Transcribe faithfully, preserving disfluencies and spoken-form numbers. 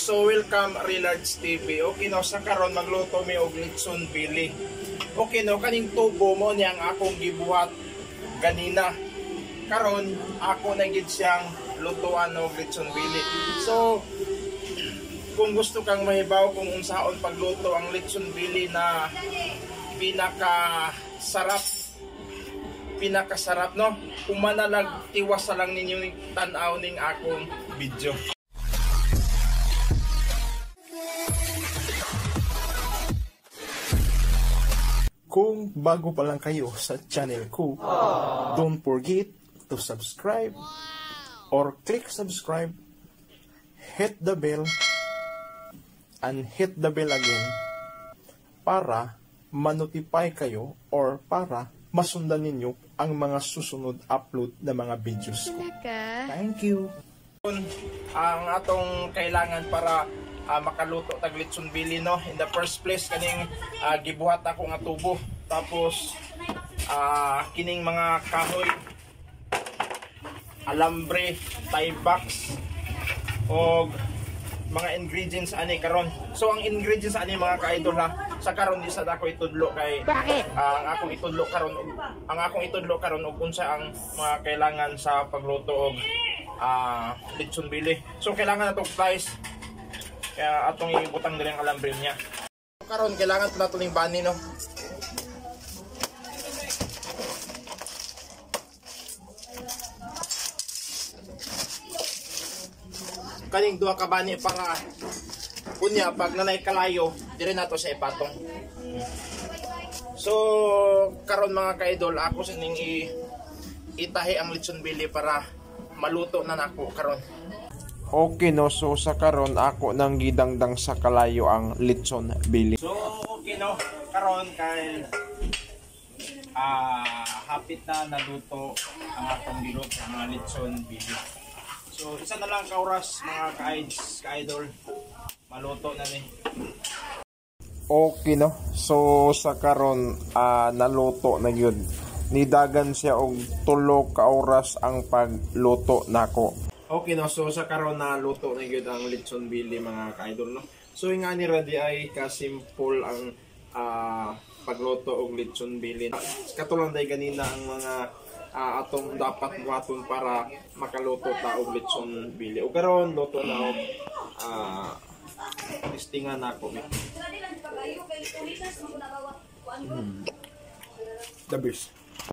So welcome Relards T V. Okay no, sa karon magluto mi og litson bili. Okay no, kaning tubo mo niyang akong gibuhat ganina. Karon ako na gid siyang lutuan og litson bili. So kung gusto kang mahibaw kung unsaon pagluto ang litson bili na pinaka sarap pinakasarap no, umanalag tiwas lang ninyo tan-aw ning akong video. Kung bago pa lang kayo sa channel ko, aww, don't forget to subscribe or click subscribe, hit the bell, and hit the bell again para ma-notify kayo or para masundan ninyo ang mga susunod upload na mga videos ko. Thank you! Ang atong kailangan para Uh, makaluto tag litson bili no, in the first place kaning uh, gibuhat ako nga tubo, tapos uh, kining mga kahoy, alambre, tie box o mga ingredients ani karon. So ang ingredients ani mga ka-idol ha, sa karon di sa ako itudlo kay bakit uh, ang akong itudlo karon ang akong itudlo karon og unsa ang mga kailangan sa pagluto og uh, litson bili. So kailangan nato guys, kaya atong ibutang din ang alambre niya. Karon kailangan pa nato ning bani no. Kaning duha ka bani para kunya pag nanay kalayo dire nato sa ipatong. So karon mga ka-idol, ako sa ning itahi ang litson bili para maluto na nako karon. Okay no, so sa karon ako nang gidangdang sa kalayo ang litson bili. So okay no, karon kay ah uh, hapit na naluto ang atong giluto sa mga litson bili. So isa na lang ka oras mga ka-ids, ka-idol, maluto na ni. Okay no, so sa karon uh, naluto na gyud. Nidagan siya og tulo ka oras ang pagluto nako. Okay no, so sa karon na luto na gyud ang litson bili mga ka-idol no. So nga ni ready ay ka-simple ang uh, pagluto og litson bili. Katulad day ganina ang mga uh, atong dapat buhaton para makaluto ta og litson bili. O karon luto na og uh, listingan nako. Hmm. The best.